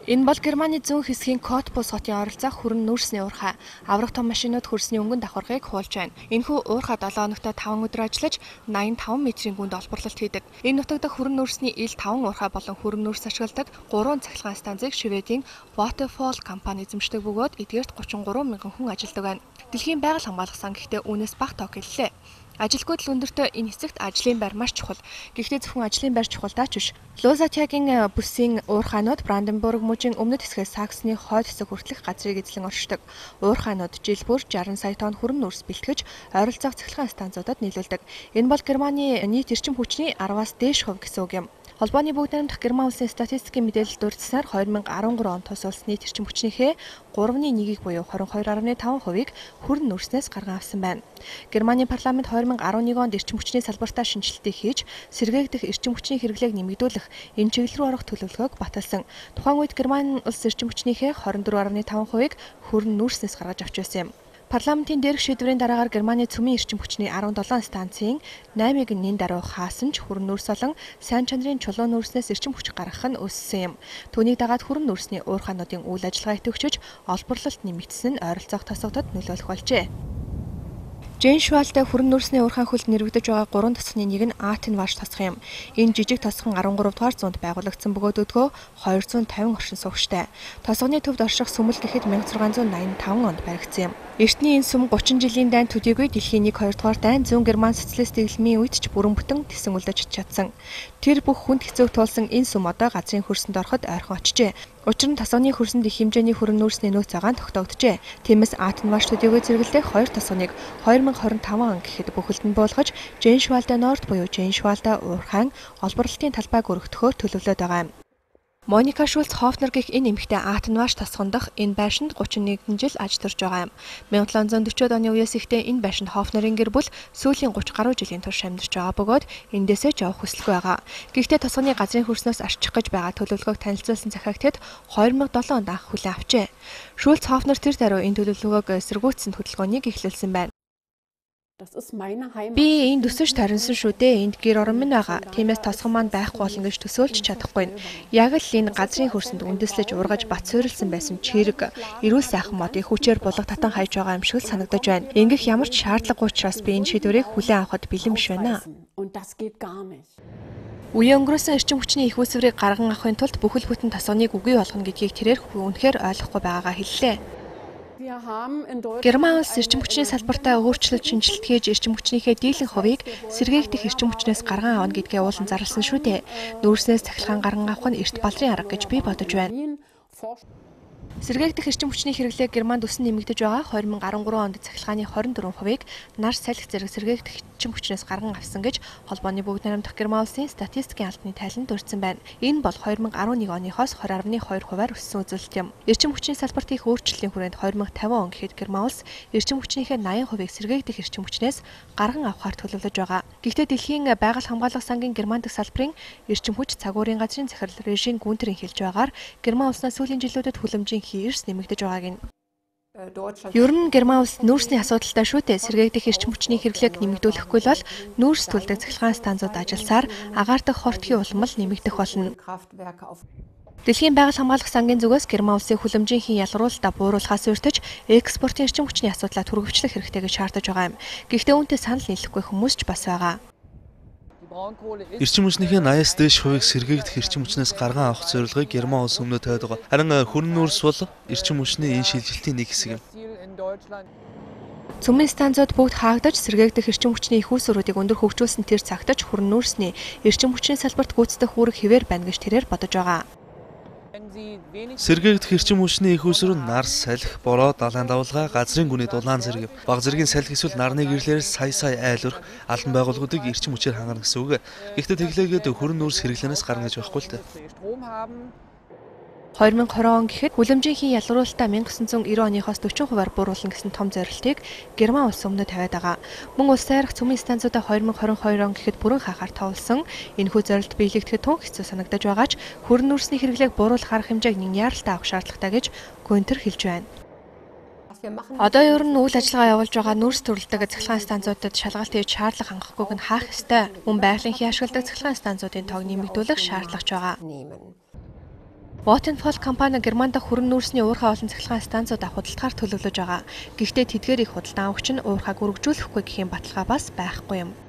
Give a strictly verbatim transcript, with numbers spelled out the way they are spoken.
Энэ бол Германы зүүн хэсгийн Котбус хотын ойролцоох хүрэн нүүрсний уурхай. Аврах том машинууд хөрсний өнгөн давхаргыг хуулж байна. Энэхүү уурхай долоо хоногт таван өдөр ажиллаж найман таван метрийн гүнд олборлолт хийдэг. Энэ нутагт хүрэн нүүрсний ил таван уурхай болон хүрэн нүүрс ашигладаг гурван цахилгаан станцыг Шведийн бодит компани эзэмшдэг бөгөөд эдгээрт гучин гурван мянган хүн ажилладаг байна. Дэлхийн байгаль хамгаалах сан гэхдээ үүнээс бага тоог хэллээ. Ажилгүйд л өндөртөө энэ хэсэгт ажлын байр маш чухал. Гэхдээ зөвхөн ажлын байр чухалдаа ч биш. Лозатягийн бүсийн уурхайнууд Бранденбург мужийн өмнөд хэсгээс Саксны хойд хэсэг хүртэлх газрыг эзлэн оршдог. Уурхайнууд жил бүр шаран сая тонн хүрэн нүүрс бэлтгэж ойролцоох цахилгаан станцуудад нийлүүлдэг. Энэ бол Германы нийт эрчим хүчний араваас дээш хувь гэсэн үг юм. Холбооны бүгд найрамдах Герман улсын статистикийн мэдээлэл дурдсанаар две тысячи двадцать три онд тус улс нийт эрчим хүчнийхээ гуравны нэгийг буюу двадцать two дасмал five хувийг хүрэн нүүрснээс гарган авсан байна. Германы парламент две тысячи eleven онд эрчим хүчний салбартаа шинэчлэлтийг хийж, сэргээгдэх эрчим хүчний хэрэглээг нэмэгдүүлэх энэ чиглэл рүү орох төлөвлөгөөг баталсан. Тухайн үед Герман улс эрчим хүчнийхээ twenty-four dасмал five хувийг хүрэн нүүрснээс гаргаж авч байсан юм. Парламентын дээрх шийдвэрийн дараагаар Германы цөмийн эрчим хүчний seventeen станцын eight-ыг нэн даруй хаасанч хүрэн нүүрс болон сайн чанарын чулуун нүүрснээс эрчим хүч гаргах нь өссөн юм. Түүнийг дагаад хүрэн нүүрсний уурхайнуудын үйл ажиллагаа идэвхжиж, олборлолт нэмэгдсэн нь ойролцоох тосгодод нөлөөлөх болжээ. Жин швалтай хүрэн нүүрсний уурхайн хөлд нэрвэгдэж байгаа гурван тосхны нэг нь Атен ваш тосх юм. Энэ жижиг тосхон thirty-three дугаар зуунд байгуулагдсан бөгөөд өдгөө two hundred fifty оршин суугчтай. Тосгоны төвд орших сүмэл гэхэд sixteen ninety-five онд баригдсан юм. Эртний энэ сүм thirty жилийн дайн төдийгүй дэлхийн one two дугаар дайн зүүн Герман социалист дэглэмийн үед ч бүрэн бүтэн тэсэн үлдэж чадсан. Тэр бүх хүнд хэцүүг туулсан энэ сүм одоо газрын хөрсөнд ороход ойрхон очжээ. Учир нь тосгоны хөрсөнд их хэмжээний хүрэн нүүрсний нөөц байгаа нь тогтогджээ. Тиймээс Атен ваш төдийгүй зэрэглэх хоёр тосгоныг twenty twenty-five он гэхэд бүхэлд нь буулгаж Жин швалтай норд буюу Жин швалтай уурхайн олборлолтын талбайг өргөхөөр төлөвлөд байгаа юм. Моника Шульц Хофнер гэх энэ эмэгтэй Атен ваш тосгондох энэ байшинд thirty-one жил аж төрж байгаа юм. seventeen forty оны үеэс ихтэй энэ байшинд Хофнерын гэр бүл сүүлийн thirty гаруй жилийн турш амьдарч байгаа бөгөөд эндээсээ ч явах хүсэлгүй байгаа. Гэхдээ тосгоны газрын хөрснөөс арчих гэж байгаа төлөвлөгөөг танилцуулсан захиагтад two thousand seven онд анх хүлээн авчээ. Шульц Хофнер тэр даруй энэ төлөвлөгөөг эсрэгүүцсэн хөдөлгөөнийг эхлүүлсэн байна. Би энд өсөж таринсан шүү дээ. Энд гэр орон минь байгаа. Тиймээс тосгон маань байхгүй болно гэж төсөөлж чадахгүй. Яг л энэ газрын хөрсөнд үндэслэж ургаж бат суурилсан байсан чирэг эрүүл сайхан модыг хүчээр булга татан хайж байгаа юм шиг санагдаж байна. Ингэх ямар ч шаардлагагүй учраас би энэ шийдвэрийг хүлээн авахд бэлэн биш байна. Үеийн өнгөрөөсөн эрчим хүчний их үүсвэрийг гарган авахын тулд бүхэл бүтэн тосгоныг үгүй болгоно гэдгийг тэрээр үнэхээр ойлгохгүй байгаагаа хэллээ. Герман улс эрчим хүчний салбартаа өөрчлөлт шинжилт хийж эрчим хүчнийхээ дийлэн хувийг сэргээгдэх эрчим хүчнээс гарган авна гэдгээ уулан зарласан шүү дээ. Нүүрснээс цахилгаан гарган авах нь эрт балрын арга гэж би бодож байна. Сэргээгдэх эрчим хүчний хэрэглээг Германд өсөн нэмэгдэж байгаа twenty thirty-three онд цахилгааны twenty-four хувийг нар салхи зэрэг сэргээгдэх эрчим хүчнээс гарган авсан гэж холбооны бүгд найрамдах Герман улсын статистикийн албаны тайланд дурдсан байна. Энэ бол twenty eleven оныхоос twenty point two хувиар өссөн үзүүлэлт юм. Эрчим хүчний салбарт их өөрчлөлийн хүрээнд twenty fifty он гэхэд Герман улс эрчим хүчнийхээ eighty хувийг сэргээгдэх эрчим хүчнээс гарган авахар төлөвлөж байгаа. Гэхдээ дэлхийн байгаль хамгаалах сангийн Герман дахь салбарын эрчим хүч цагуурийн газрын захирал Режин Гүнтерийн хэлж байгаагаар Герман улснаас сүүлийн жилүүдэд хүлэмжийн хийрс нэмэгдэж байгааг нь. Ер нь Герман улс нүүрсний асуудалтай шүү дээ. Сэргээгдэх эрчим хүчний хэрэглээг нэмэгдүүлэхгүй бол нүүрс түлдэг цахилгаан станцууд ажилласаар агаар дахь хортгийн улмал нэмэгдэх болно. Дэлхийн байгаль хамгаалах сангийн зүгээс Герман улсын хүлэмжийн ялгаруулалтаа бууруулахаас урьдчилж экспортын эрчим хүчний асуудлаа түргэвчлэх хэрэгтэй гэж шаардаж байгаа юм. Гэхдээ үүнтэй санал нийлэхгүй хүмүүс ч бас байгаа. Эрчим хүчнийхээ eighty-аас дээш хувийг сэргээгдэх эрчим хүчнээс гарган авах зорилгыг Герман улс өмнө тавиад байгаа. Харин хүрэн нүүрс бол эрчим хүчний энэ шилжилтийн нэг хэсэг юм. Цөмийн станцууд бүгд хаагдаж сэргээгдэх эрчим хүчний их үүсвэрүүдийг өндөр хөгжүүлсэн тэр цагтч хүрэн нүүрсний эрчим хүчний салбарт гүйцэтгэх үүрэг хэвээр байна гэж тэрээр бодож байгаа. Сэргээгдэх эрчим хүчний их үүсвэр нь нар салхи, бороо, далайн давалгаа, газрын гүний дулаан зэрэг бага зэргийн салхи эсвэл нарны гэрлээрээс сая сая айлурх албан байгууллагуудыг эрчим хүчээр хангана гэсэн үг. Гэхдээ тэглээгээд хүрэн нүүрс хэрэглэнээс гарна гэж байхгүй л дээ. twenty twenty он гэхэд хүлэмжийн ялгаруулалтаа nineteen ninety оныхоос forty хувиар бууруулна гэсэн том зорилтыг Герман улс өмнө тавиад байгаа. Мөн улс сайрах цөмийн станцуудаа twenty twenty-two он гэхэд бүрэн хаахаар товлсон. Энэхүү зорилт биелэгдэхэд тун хэцүү санагдаж байгаа ч хүрэн нүүрсний хэрэглээг бууруулах арга хэмжээг нэг яаралтай авах шаардлагатай гэж Гүнтер хэлж байна. Одоо ер нь үйл ажиллагаа явуулж байгаа нүүрс төрөлдөг цахилгаан станцуудад шалгалт хийж шаардлага хангахгүйг нь хаах ёстой. Мөн байгалийн хий ашигладаг цахилгаан станцуудын тоог нэмэгдүүлэх шаардлагач байгаа. Бодит компани Германд хүрэн нүүрсний уурхай олон цахилгаан станцуудаа худалдахаар төлөвлөж байгаа. Гэхдээ тэдгээр их худалдан авагч нь уурхайг үргэлжлүүлэхгүй гэхийн баталгаа бас байхгүй юм.